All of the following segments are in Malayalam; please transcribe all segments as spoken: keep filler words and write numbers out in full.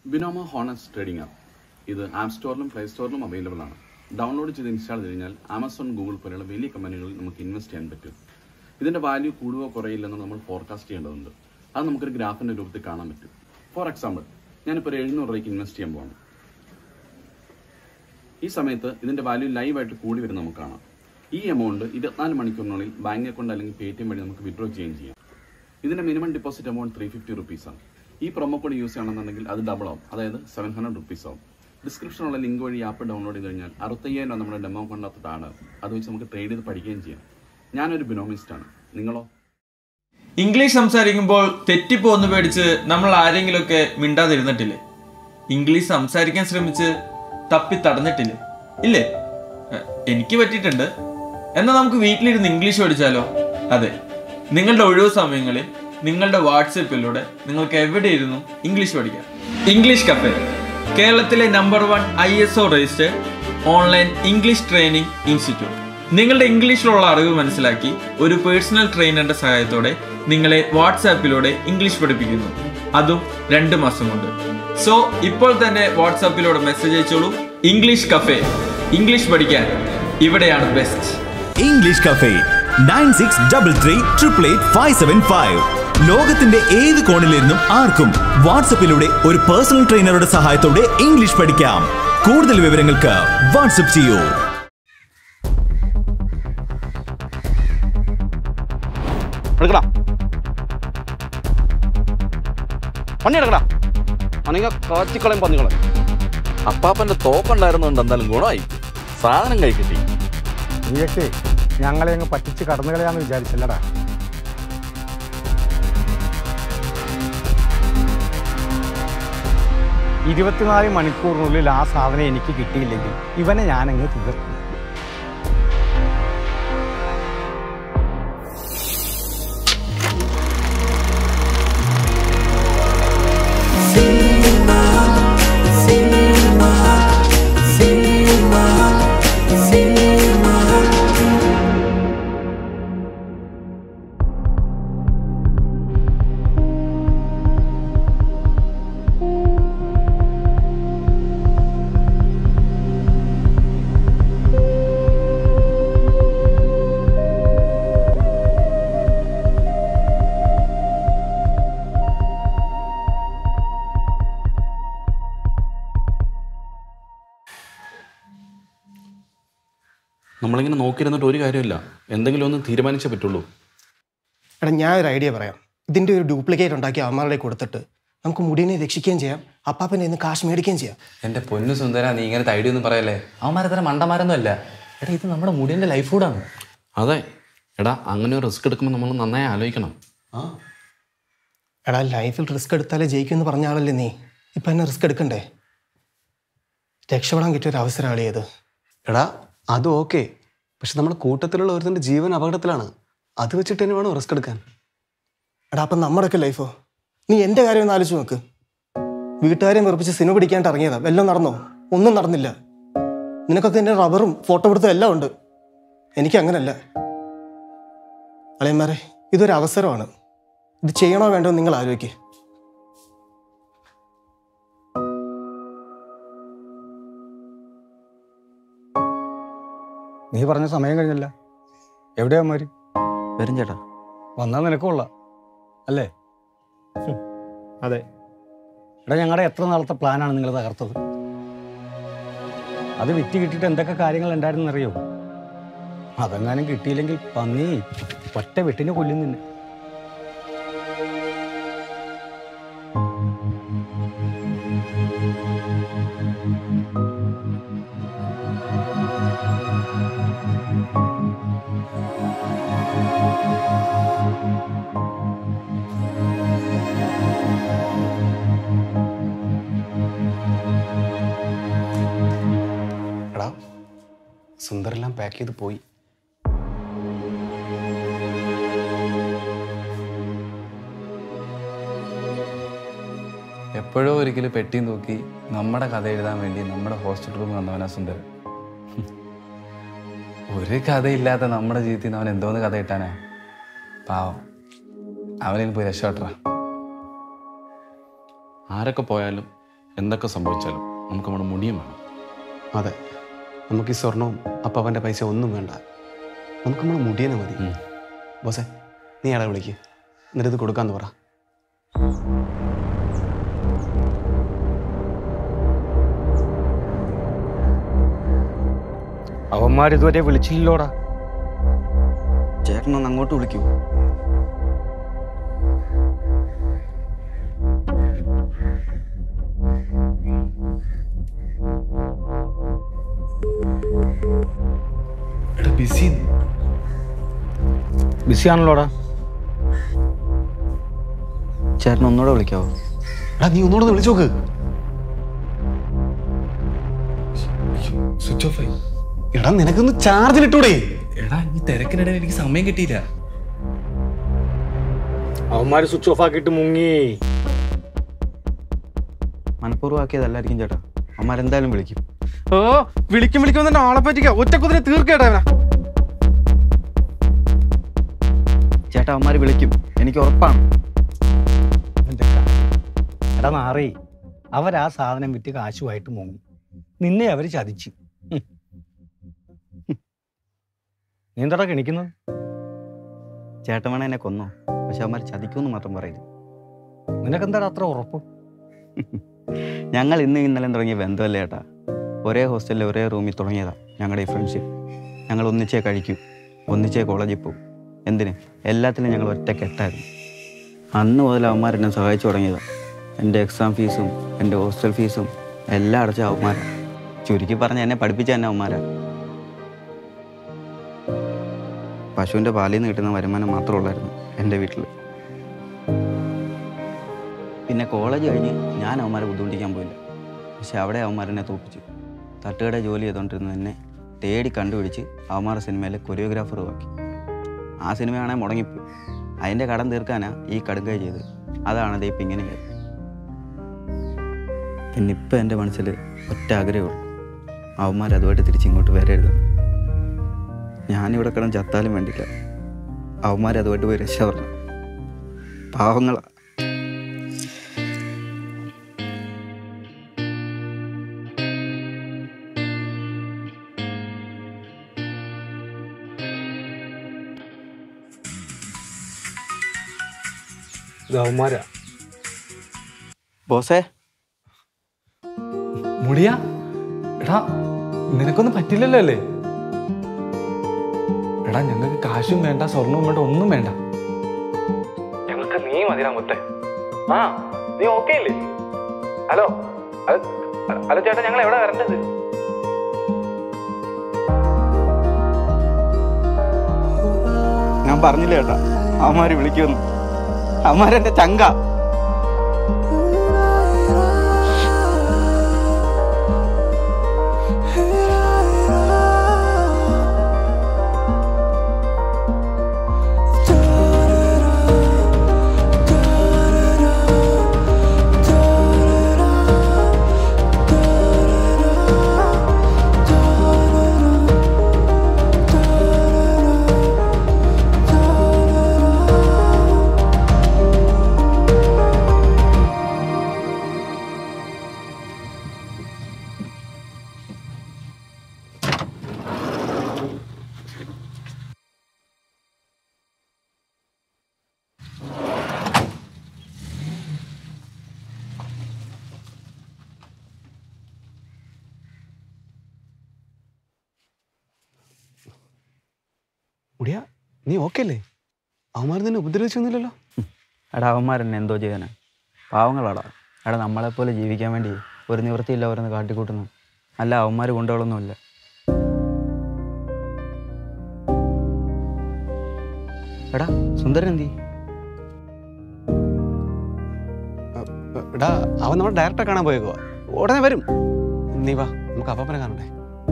Vinoma Honest Trading App. This is App Store and Play Store available. Download it and install it. Amazon, Google, and many companies invest in it. This value is forecast. That's a graph. For example, I invest in this. This value live at this amount is twenty-four bank account and Paytm withdraw change. This is minimum deposit amount three hundred fifty rupees. This promo code use that's double that is seven hundred rupees. Description link via app download it. sixty-five is demo kondathatana. Adu vechu namukku trade ചെയ്ത് പഠിക്കുകയും ചെയ്യാം. ഞാൻ ഒരു ബിനോമിസ്റ്റ് ആണ്. നിങ്ങളോ? ഇംഗ്ലീഷ് സംസാരിക്കുമ്പോൾ തെറ്റിപ്പോന്ന് പേടിച്ച് നമ്മൾ ആരെങ്കിലുമൊക്കെ മിണ്ടാതിരുന്നിട്ടില്ലേ? ഇംഗ്ലീഷ് സംസാരിക്കാൻ ശ്രമിച്ച് തപ്പി തടഞ്ഞിട്ടില്ലേ? ഇല്ലേ? എനിക്ക് പറ്റിയിട്ടുണ്ട്. എന്നാൽ നമുക്ക് വീട്ടിലിരുന്ന് ഇംഗ്ലീഷ് പഠിച്ചാലോ? അതെ. നിങ്ങളുടെ ഒഴിവു സമയങ്ങളിൽ നിങ്ങളുടെ വാട്സാപ്പിലൂടെ നിങ്ങൾക്ക് എവിടെ ഇരുന്നും ഇംഗ്ലീഷ് പഠിക്കാം. ഇംഗ്ലീഷ് കഫേ, കേരളത്തിലെ number one I S O registered online English training institute. നിങ്ങളുടെ ഇംഗ്ലീഷിലുള്ള അറിവ് മനസ്സിലാക്കി ഒരു പേഴ്സണൽ ട്രെയിനറുടെ സഹായത്തോടെ നിങ്ങളെ വാട്സാപ്പിലൂടെ ഇംഗ്ലീഷ് പഠിപ്പിക്കുന്നു. അതും രണ്ട് മാസം കൊണ്ട്. സോ ഇപ്പോൾ തന്നെ വാട്സാപ്പിലൂടെ മെസ്സേജ് അയച്ചോളൂ. ഇംഗ്ലീഷ് കഫേ, ഇംഗ്ലീഷ് പഠിക്കാൻ ഇവിടെയാണ് best. English cafe nine six double three triple eight five seven five. ലോകത്തിന്റെ ഏത് കോണിലിരുന്നും ആർക്കും വാട്സാപ്പിലൂടെ ഒരു പേഴ്സണൽ ട്രെയിനറുടെ സഹായത്തോടെ ഇംഗ്ലീഷ് പഠിക്കാം. കൂടുതൽ വിവരങ്ങൾക്ക് വാട്സാപ്പ് ചെയ്യൂ. അപ്പാപ്പന്റെ തോക്കുണ്ടായിരുന്നുണ്ട്. എന്തായാലും ഗുണമായി, സാധനം കൈ കിട്ടി. നീയൊക്കെ ഞങ്ങളെ അങ്ങ് പറ്റിച്ച് കടന്നു കളയാന്ന് വിചാരിച്ചല്ലടാ. ഇരുപത്തിനാല് മണിക്കൂറിനുള്ളിൽ ആ സാധനം എനിക്ക് കിട്ടിയില്ലെങ്കിൽ ഇവനെ ഞാനങ്ങ് തീർക്കും. നമ്മളിങ്ങനെ നോക്കിയിരുന്നിട്ട് ഒരു കാര്യമില്ല. എന്തെങ്കിലും ഒന്ന് തീരുമാനിച്ചേ പറ്റുള്ളൂ. എടാ, ഞാനൊരു ഐഡിയ പറയാം. ഇതിൻ്റെ ഒരു ഡ്യൂപ്ലിക്കേറ്റ് ഉണ്ടാക്കി അമ്മമാരുടെ കൊടുത്തിട്ട് നമുക്ക് മുടിനെ രക്ഷിക്കുകയും ചെയ്യാം, അപ്പാപ്പനെ ഇന്ന് കാശ് മേടിക്കുകയും ചെയ്യാം. എൻ്റെ പൊന്നു സുന്ദര, നീ ഇങ്ങനത്തെ ഐഡിയ ഒന്നും പറയല്ലേ. അവന്മാരെ തരം മണ്ടന്മാരൊന്നും അല്ല. എടാ, ഇത് നമ്മുടെ മുടിൻ്റെ ലൈഫ് കൂടാണ്. അതെ എടാ, അങ്ങനെ ഒരു റിസ്ക് എടുക്കുമ്പോൾ നമ്മൾ നന്നായി ആലോചിക്കണം. ആ എടാ, ലൈഫിൽ റിസ്ക് എടുത്താലേ ജയിക്കുമെന്ന് പറഞ്ഞ ആളല്ലേ നീ. ഇപ്പം എന്നെ റിസ്ക് എടുക്കണ്ടേ? രക്ഷപ്പെടാൻ കിട്ടിയൊരു അവസരമാണ് ഇത്. എടാ, അത് ഓക്കെ, പക്ഷെ നമ്മുടെ കൂട്ടത്തിലുള്ള ഒരുത്തൻ്റെ ജീവൻ അപകടത്തിലാണ്. അത് വെച്ചിട്ട് തന്നെ വേണോ റിസ്ക് എടുക്കാൻ? എടാ, അപ്പം നമ്മുടെയൊക്കെ ലൈഫോ? നീ എൻ്റെ കാര്യം ഒന്ന് ആലോചിച്ച് നോക്ക്. വീട്ടുകാരെയും വെറുപ്പിച്ച് സിനിമ പിടിക്കാണ്ട് ഇറങ്ങിയതാ. എല്ലാം നടന്നോ? ഒന്നും നടന്നില്ല. നിനക്കൊക്കെ എൻ്റെ റബ്ബറും ഫോട്ടോ എടുത്തും എല്ലാം ഉണ്ട്. എനിക്ക് അങ്ങനല്ല. അളിയന്മാരെ, ഇതൊരു അവസരമാണ്. ഇത് ചെയ്യണോ വേണ്ടോ നിങ്ങൾ ആലോചിക്കുക. നീ പറഞ്ഞ സമയം കഴിഞ്ഞല്ല. എവിടെയാ മാര്? വരും ചേട്ടാ. വന്നാൽ നിനക്കുള്ള അല്ലേ? അതെ. എടാ, ഞങ്ങളുടെ എത്ര നാളത്തെ പ്ലാനാണ് നിങ്ങൾ തകർത്തത്. അത് വിറ്റ് കിട്ടിയിട്ട് എന്തൊക്കെ കാര്യങ്ങൾ ഉണ്ടായിരുന്നറിയോ? അതെങ്ങാനും കിട്ടിയില്ലെങ്കിൽ പന്നി ഒറ്റ വെട്ടിനെ കൊല്ലും നിന്നെ. എടാ, സുന്ദരെല്ലാം പാക്ക് ചെയ്ത് പോയി. എപ്പോഴോ ഒരിക്കലും പെട്ടി നോക്കി നമ്മുടെ കഥ എഴുതാൻ വേണ്ടി നമ്മുടെ ഹോസ്റ്റൽ റൂമിൽ വന്നവനാ സുന്ദരൻ. ഒരു കഥയില്ലാത്ത നമ്മുടെ ജീവിതത്തിൽ നിന്ന് അവൻ എന്തോന്ന് കഥ ഇട്ടാനാ? പാവം, അവനെ പോയി രക്ഷപ്പെട്ടാ. ആരൊക്കെ പോയാലും എന്തൊക്കെ സംഭവിച്ചാലും നമുക്ക് നമ്മുടെ മുടിയും വേണം. അതെ, നമുക്ക് ഈ സ്വർണവും അപ്പം അവൻ്റെ പൈസ ഒന്നും വേണ്ട, നമുക്ക് നമ്മൾ മുടിയനെ മതി. ബോസേ, നീ ആളെ വിളിക്ക്, എന്നിട്ട് ഇത് കൊടുക്കാന്ന് പറ. അവന്മാരിതുവരെ വിളിച്ചില്ലോടാ. ചേട്ടനൊന്ന് അങ്ങോട്ട് വിളിക്കൂ. ബിസി ബിസിയാണല്ലോടാ. ചേട്ടൻ ഒന്നുകൂടെ വിളിക്കാവോ? എടാ നീ ഒന്നുകൂടെ വിളിച്ചു നോക്ക്. സ്വിച്ച് ഓഫ് ആയി. എടാ നിനക്കൊന്ന് ചാർജിലിട്ടൂടെ? എടാ ഈ തിരക്കിനിടയിൽ എനിക്ക് സമയം കിട്ടിയില്ല. അവന്മാര് സ്വിച്ച് ഓഫ് ആക്കിയിട്ട് മുങ്ങി. മനഃപൂർവ്വം ആക്കിയതല്ലായിരിക്കും ചേട്ടാ, അവന്മാരെന്തായാലും വിളിക്കും. ഓ വിളിക്കും വിളിക്കും തന്നെ ആളെ പറ്റിക്ക, ഒറ്റക്കുതിരെ തീർക്കേട്ടാ. ചേട്ടാ അവന്മാര് വിളിക്കും, എനിക്ക് ഉറപ്പാണ്. എടാ നാറി, അവരാ സാധനം വിറ്റ് കാശുമായിട്ട് മുങ്ങി. നിന്നെ അവര് ചതിച്ചു. നീ എന്താടാ കിണിക്കുന്നത്? ചേട്ടൻ വേണേ എന്നെ കൊന്നോ, പക്ഷെ അവന്മാർ ചതിക്കുമെന്ന് മാത്രം പറയില്ല. നിനക്കെന്താടാ അത്ര ഉറപ്പ്? ഞങ്ങൾ ഇന്ന് ഇന്നലെ തുടങ്ങിയ ബന്ധമല്ലേ ചേട്ടാ. ഒരേ ഹോസ്റ്റലിൽ ഒരേ റൂമിൽ തുടങ്ങിയതാ ഞങ്ങളുടെ ഈ ഫ്രണ്ട്ഷിപ്പ്. ഞങ്ങൾ ഒന്നിച്ചേ കഴിക്കൂ, ഒന്നിച്ചേ കോളേജിൽ പോകും. എന്തിന്, എല്ലാത്തിലും ഞങ്ങൾ ഒറ്റ കെട്ടായിരുന്നു. അന്ന് മുതൽ അവന്മാർ എന്നെ സഹായിച്ചു തുടങ്ങിയതാണ്. എൻ്റെ എക്സാം ഫീസും എൻ്റെ ഹോസ്റ്റൽ ഫീസും എല്ലാം അടച്ച അവന്മാരാണ്. ചുരുക്കി പറഞ്ഞ് എന്നെ പഠിപ്പിച്ച തന്നെ അവന്മാരാണ്. പശുവിൻ്റെ പാലിൽ നിന്ന് കിട്ടുന്ന വരുമാനം മാത്രമുള്ളായിരുന്നു എൻ്റെ വീട്ടിൽ. പിന്നെ കോളേജ് കഴിഞ്ഞ് ഞാൻ അവന്മാരെ ബുദ്ധിമുട്ടിക്കാൻ പോയില്ല. പക്ഷെ അവിടെ അവന്മാരെന്നെ തോപ്പിച്ചു. തട്ടുകട ജോലി ചെയ്തുകൊണ്ടിരുന്ന എന്നെ തേടി കണ്ടുപിടിച്ച് അവന്മാരുടെ സിനിമയിലെ കൊറിയോഗ്രാഫറുമാക്കി. ആ സിനിമയാണെങ്കിൽ മുടങ്ങിപ്പോയി. അതിൻ്റെ കടം തീർക്കാനാണ് ഈ കടുങ്കൈ ചെയ്ത്. അതാണ് അതേ ഇപ്പം ഇങ്ങനെ ചെയ്തത്. പിന്നെ ഇപ്പം എൻ്റെ മനസ്സിൽ ഒറ്റ ആഗ്രഹമുള്ളൂ, അവന്മാർ അതുമായിട്ട് തിരിച്ചിങ്ങോട്ട് വരരുത്. ഞാനിവിടെ കിടന്ന് ചത്താലും വേണ്ടില്ല, അവന്മാർ അതുമായിട്ട് പോയി രക്ഷപ്പെടണം. പാവങ്ങളാ. അവന്മാരാ ബോസേ. മുടിയാ എടാ, നിനക്കൊന്നും പറ്റില്ലല്ലോ അല്ലേ? എടാ ഞങ്ങൾക്ക് കാശും വേണ്ട, സ്വർണവും വേണ്ട, ഒന്നും വേണ്ട. ഞങ്ങൾക്ക് നീ മതിരാ മുത്തേ. ആ നീ ഓക്കെ അല്ലേ? ഹലോ ഹലോ ചേട്ടാ, ഞങ്ങൾ എവിടെ വരേണ്ടത്? ഞാൻ പറഞ്ഞില്ല ചേട്ടാ, അവന്മാര് വിളിക്കുമെന്ന്. അവന്മാരെന്റെ ചങ്ക. മുടിയാ നീ ഓക്കെ അല്ലേ? അവന്മാർ നിന്നെ ഉപദ്രവിച്ചൊന്നുമില്ലല്ലോ? എടാ അവന്മാരെന്നെ എന്തോ ചെയ്യാനാ, പാവങ്ങളാടാ. എടാ നമ്മളെപ്പോലെ ജീവിക്കാൻ വേണ്ടി ഒരു നിവൃത്തിയില്ല അവരൊന്ന് കാട്ടിക്കൂട്ടുന്നു. അല്ല അവന്മാർ കൊണ്ടുകളൊന്നുമില്ല. എടാ സുന്ദരൻ എന്തി? എടാ അവൻ നമ്മുടെ ഡയറക്ടറെ കാണാൻ പോയേക്കോ, ഉടനെ വരും. നീ വാ, നമുക്ക് അപ്പാപ്പനെ കാണണ്ടേ.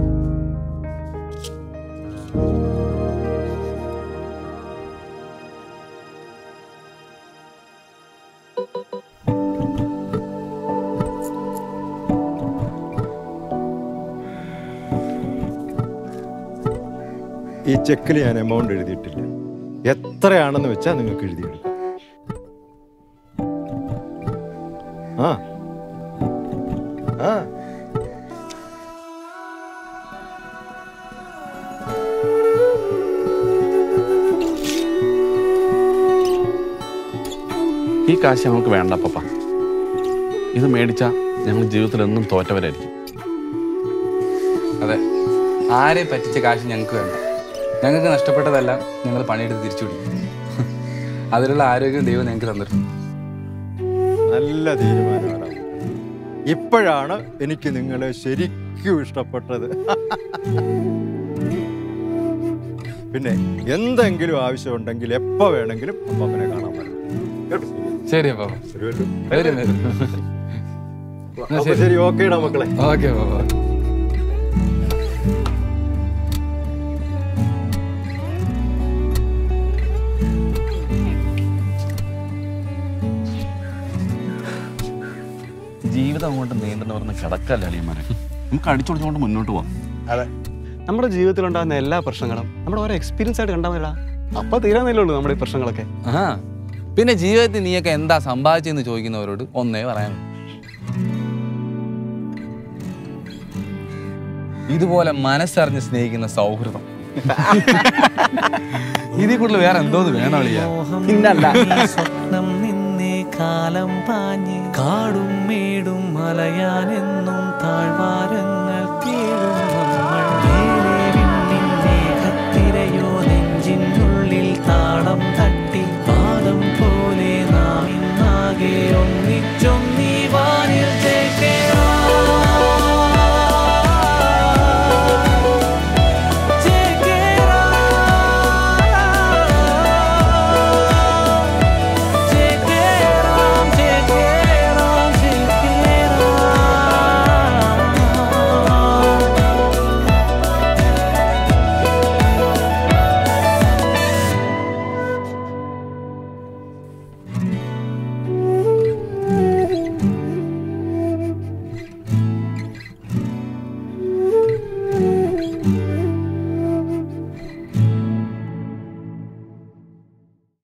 ഈ ചെക്കിൽ ഞാൻ എമൗണ്ട് എഴുതിയിട്ടില്ല. എത്രയാണെന്ന് വെച്ചാൽ നിങ്ങൾക്ക് എഴുതിയെടുക്കാം. ആ ആ ഈ കാശ് നമുക്ക് വേണ്ട പപ്പ. ഇത് മേടിച്ചാൽ ഞങ്ങൾ ജീവിതത്തിൽ എന്നും തോറ്റവരായിരിക്കും. അതെ, ആരെ പറ്റിച്ച കാശ് ഞങ്ങൾക്ക് വേണ്ട. ഞങ്ങൾക്ക് നഷ്ടപ്പെട്ടതെല്ലാം ഞങ്ങൾ പണിയെടുത്ത് തിരിച്ചു പിടിക്കും. അതിലുള്ള ആരോഗ്യം ദൈവം ഞങ്ങൾക്ക് തന്നിട്ടുണ്ട്. നല്ല തീരുമാനമാണ്. ഇപ്പോഴാണ് എനിക്ക് നിങ്ങളെ ശരിക്കും ഇഷ്ടപ്പെട്ടത്. പിന്നെ എന്തെങ്കിലും ആവശ്യമുണ്ടെങ്കിൽ എപ്പോ വേണമെങ്കിലും അമ്മമ്മനെ കാണാൻ പറ്റും. ശരി അപ്പൊ ശരി, ഓക്കേടാ മക്കളെ. ഓക്കെ ജീവിതം അങ്ങോട്ട് നീണ്ടെന്ന് പറഞ്ഞ കിടക്കല്ല അളിയന്മാരെ. നമുക്ക് അടിച്ചൊടിച്ചുകൊണ്ട് മുന്നോട്ട് പോവാം. അതെ, നമ്മുടെ ജീവിതത്തിലുണ്ടാകുന്ന എല്ലാ പ്രശ്നങ്ങളും നമ്മുടെ ഓരോ എക്സ്പീരിയൻസ് ആയിട്ട് കണ്ടാൽ അപ്പൊ തീരാന്നല്ലേ ഉള്ളൂ നമ്മുടെ ഈ പ്രശ്നങ്ങളൊക്കെ. ആ പിന്നെ ജീവിതത്തിൽ നീയൊക്കെ എന്താ സമ്പാദിച്ചെന്ന് ചോദിക്കുന്നവരോട് ഒന്നേ പറയാനുള്ളൂ, ഇതുപോലെ മനസ്സറിഞ്ഞ് സ്നേഹിക്കുന്ന സൗഹൃദം. ഇതിൽ കൂടുതൽ വേറെ എന്തോന്ന് വേണോ അളിയാ? സ്വപ്നം നിന്നേ കാലം പാഞ്ഞ് കാടും മേടും മലയാൻ